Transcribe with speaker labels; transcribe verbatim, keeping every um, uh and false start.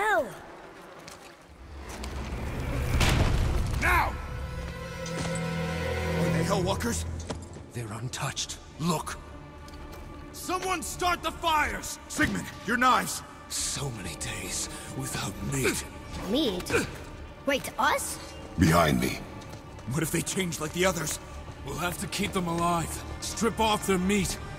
Speaker 1: well.
Speaker 2: Now! Are they Hellwalkers? They're untouched. Look! Someone start the fires! Sigmund, your knives! So many days without meat.
Speaker 1: Meat? Wait, us?
Speaker 3: Behind me.
Speaker 2: What if they change like the others? We'll have to keep them alive. Strip off their meat.